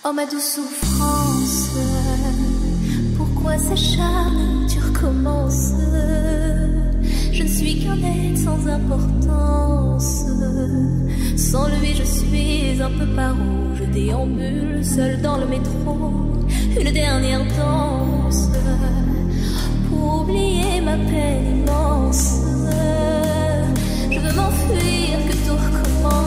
Oh ma douce souffrance, pourquoi s'acharne, tu recommences? Je ne suis qu'un être sans importance. Sans lui je suis un peu paro. Je déambule seul dans le métro. Une dernière danse pour oublier ma peine immense. Je veux m'enfuir, que tout recommence.